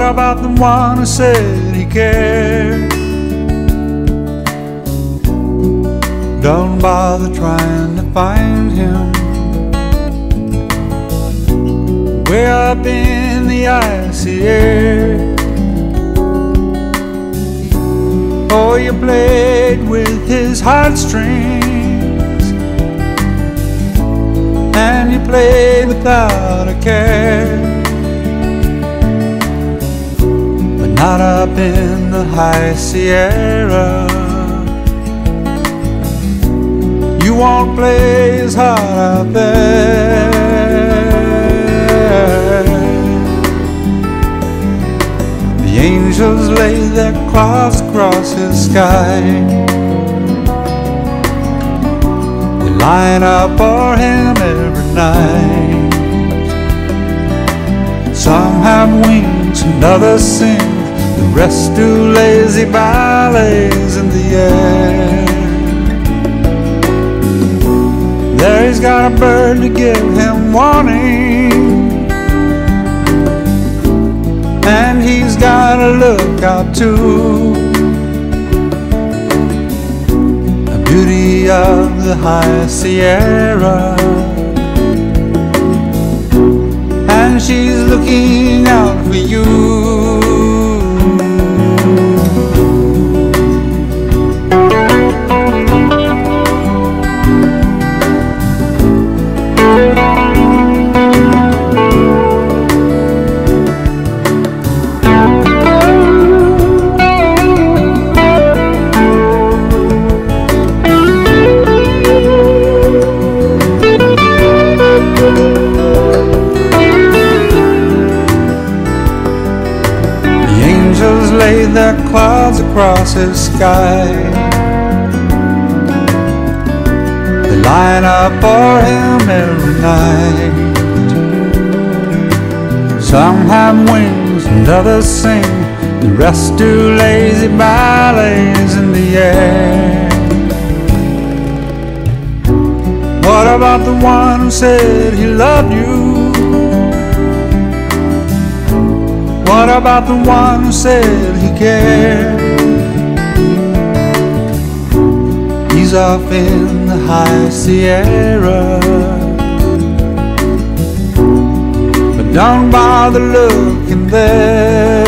about the one who said he cared? Don't bother trying to find him way up in the icy air. Oh, you played with his heartstrings, and you played without a care. But not up in the high Sierra. You won't play as hard out there. The angels lay their claws across his sky. They line up for him every night. Some have wings and others sing, the rest do lazy ballets in the air. There he's got a bird to give him warning, and he's got a lookout too. The beauty of the high Sierra, and she's looking out for you. Lay their clouds across his sky. They line up for him every night. Some have wings and others sing, the rest do lazy ballets in the air. What about the one who said he loved you? What about the one who said he cared? He's off in the high Sierra, but don't bother looking there.